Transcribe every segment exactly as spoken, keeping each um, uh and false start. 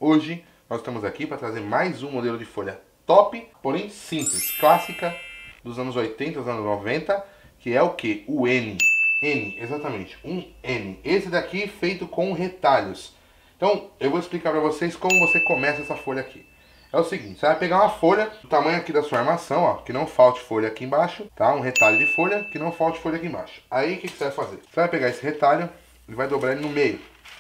Hoje nós estamos aqui para trazer mais um modelo de folha top, porém simples, clássica dos anos oitenta, dos anos noventa, que é o que? O N. N, exatamente, um N. Esse daqui feito com retalhos. Então eu vou explicar para vocês como você começa essa folha aqui. É o seguinte, você vai pegar uma folha do tamanho aqui da sua armação, ó, que não falte folha aqui embaixo, tá? Um retalho de folha, que não falte folha aqui embaixo. Aí o que, que você vai fazer? Você vai pegar esse retalho e vai dobrar ele no meio.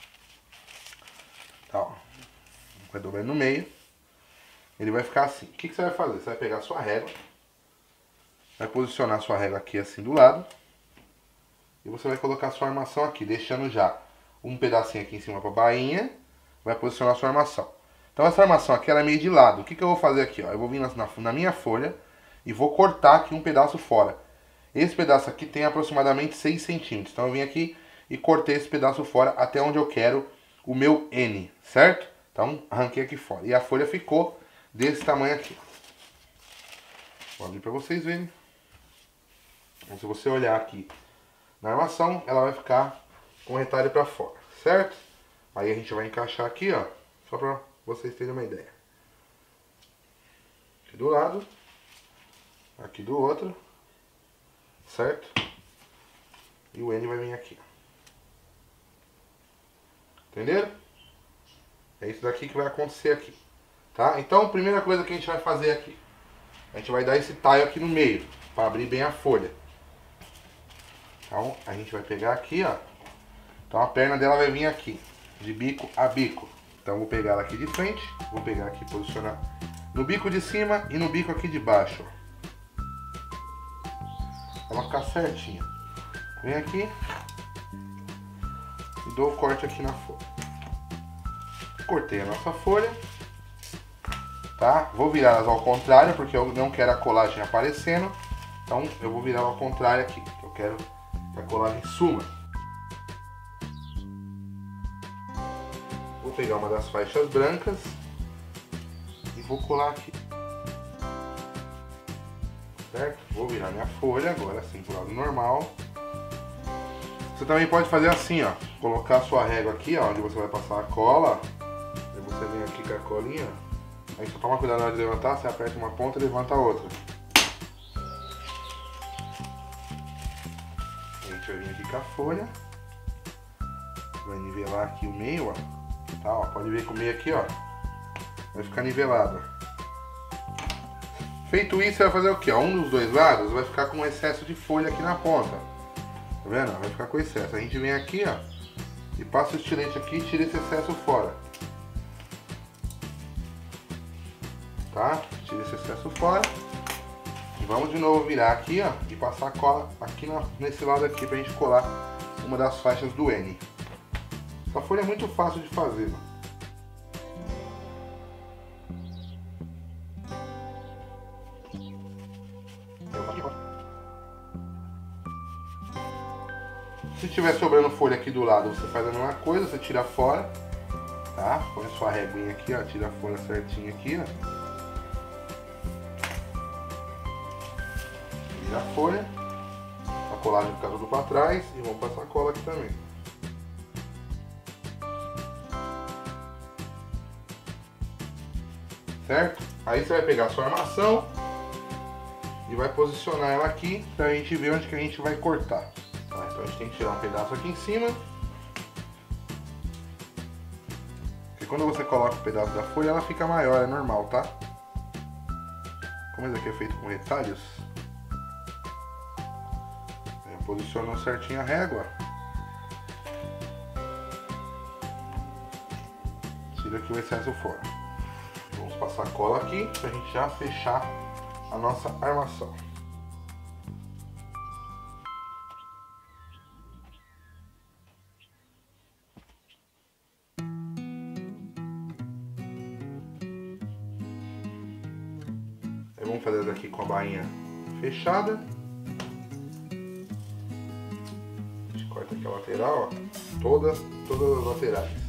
Tá, ó. Vai dobrar ele no meio. Ele vai ficar assim. O que, que você vai fazer? Você vai pegar a sua régua, vai posicionar a sua régua aqui assim do lado, e você vai colocar a sua armação aqui, deixando já um pedacinho aqui em cima para a bainha, vai posicionar a sua armação. Então essa armação aqui ela é meio de lado. O que, que eu vou fazer aqui? Ó? Eu vou vir na, na minha folha e vou cortar aqui um pedaço fora. Esse pedaço aqui tem aproximadamente seis centímetros. Então eu vim aqui e cortei esse pedaço fora até onde eu quero o meu N, certo? Então arranquei aqui fora. E a folha ficou desse tamanho aqui. Vou abrir para vocês verem. Então, se você olhar aqui na armação, ela vai ficar com o retalho para fora, certo? Aí a gente vai encaixar aqui, ó, só para vocês terem uma ideia. Aqui do lado, aqui do outro, certo? E o N vai vir aqui. Entenderam? É isso daqui que vai acontecer aqui, tá? Então, a primeira coisa que a gente vai fazer aqui, a gente vai dar esse taio aqui no meio, para abrir bem a folha. Então, a gente vai pegar aqui, ó. Então, a perna dela vai vir aqui, de bico a bico. Então, vou pegar ela aqui de frente, vou pegar aqui e posicionar no bico de cima e no bico aqui de baixo, ó. Ela ficar certinha. Vem aqui e dou o corte aqui na folha. Cortei a nossa folha, tá? Vou virar elas ao contrário, porque eu não quero a colagem aparecendo. Então, eu vou virar ao contrário aqui, eu quero que a colagem suma. Vou pegar uma das faixas brancas e vou colar aqui, certo? Vou virar minha folha agora assim pro lado normal. Você também pode fazer assim, ó, colocar a sua régua aqui, ó, onde você vai passar a cola. Aí você vem aqui com a colinha, aí só toma cuidado na hora de levantar, você aperta uma ponta e levanta a outra. A gente vai vir aqui com a folha, vai nivelar aqui o meio, ó. Tá, ó, pode ver que o meio aqui, ó, vai ficar nivelado. Feito isso, você vai fazer o que? Um dos dois lados vai ficar com excesso de folha aqui na ponta. Tá vendo? Vai ficar com excesso. A gente vem aqui, ó, e passa o estilete aqui e tira esse excesso fora. Tá? Tira esse excesso fora. E vamos de novo virar aqui, ó, e passar a cola aqui na, nesse lado aqui pra gente colar uma das faixas do N. Essa folha é muito fácil de fazer, mano. Se tiver sobrando folha aqui do lado, você faz a mesma coisa, você tira fora, tá? Põe a sua réguinha aqui, ó, tira a folha certinha aqui, ó. Tira a folha, a colagem fica tudo pra trás e vamos passar a cola aqui também. Certo? Aí você vai pegar a sua armação e vai posicionar ela aqui pra gente ver onde que a gente vai cortar. Tá? Então a gente tem que tirar um pedaço aqui em cima. Porque quando você coloca o pedaço da folha, ela fica maior, é normal, tá? Como esse aqui é feito com retalhos, posicionou certinho a régua. Tira aqui o excesso fora. Vamos passar cola aqui pra gente já fechar a nossa armação. Aí vamos fazer daqui com a bainha fechada. A gente corta aqui a lateral, ó, todas, todas as laterais.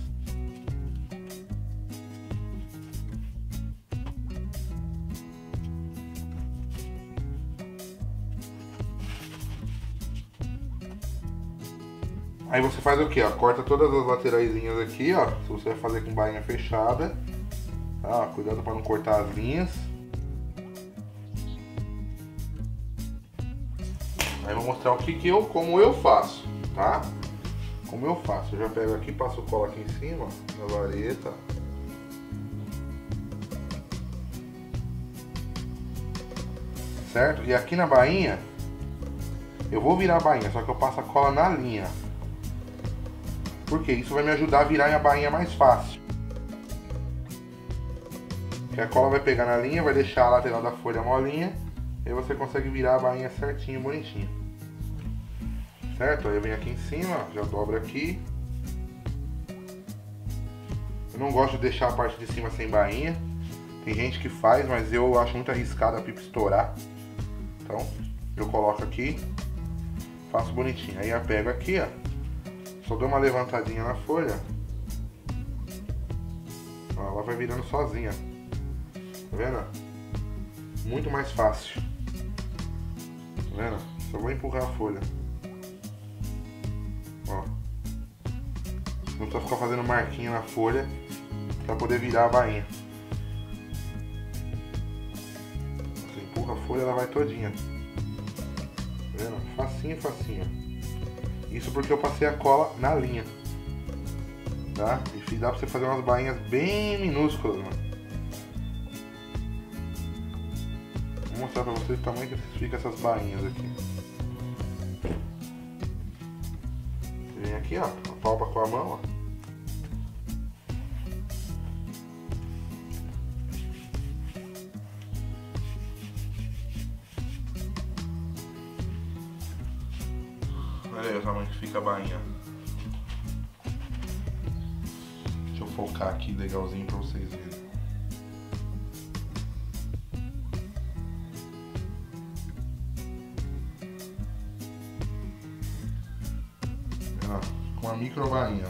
Aí você faz o que, ó? Corta todas as lateraisinhas aqui, ó. Se você vai fazer com bainha fechada. Tá? Cuidado para não cortar as linhas. Aí eu vou mostrar o que que eu, como eu faço, tá? Como eu faço. Eu já pego aqui, passo o cola aqui em cima, ó, da vareta. Certo? E aqui na bainha, eu vou virar a bainha, só que eu passo a cola na linha. Porque isso vai me ajudar a virar a bainha mais fácil. Porque a cola vai pegar na linha, vai deixar a lateral da folha molinha. E aí você consegue virar a bainha certinho, bonitinho. Certo? Aí eu venho aqui em cima, já dobro aqui. Eu não gosto de deixar a parte de cima sem bainha. Tem gente que faz, mas eu acho muito arriscado a pipa estourar. Então, eu coloco aqui, faço bonitinho. Aí eu pego aqui, ó. Só dou uma levantadinha na folha. Ó, ela vai virando sozinha. Tá vendo? Muito mais fácil. Tá vendo? Só vou empurrar a folha. Ó. Não precisa ficar fazendo marquinha na folha pra poder virar a bainha. Você empurra a folha, ela vai todinha. Tá vendo? Facinho, facinho. Isso porque eu passei a cola na linha. Tá? E dá pra você fazer umas bainhas bem minúsculas, mano. Vou mostrar pra vocês o tamanho que fica essas bainhas aqui. Você vem aqui, ó, apalpa com a mão, ó. Olha aí o tamanho que fica a bainha. Deixa eu focar aqui legalzinho pra vocês verem. Com a micro bainha.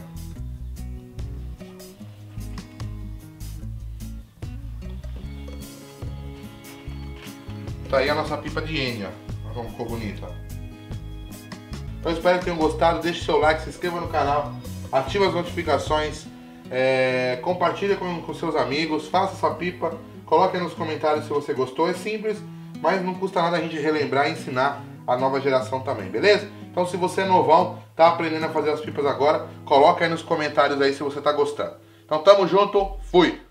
Tá aí a nossa pipa de N, ó. Olha como ficou bonita. Então espero que tenham gostado. Deixe seu like, se inscreva no canal, ative as notificações, é, compartilhe com, com seus amigos, faça sua pipa, coloque aí nos comentários se você gostou. É simples, mas não custa nada a gente relembrar e ensinar a nova geração também, beleza? Então se você é novão, tá aprendendo a fazer as pipas agora, coloca aí nos comentários aí se você tá gostando. Então tamo junto, fui!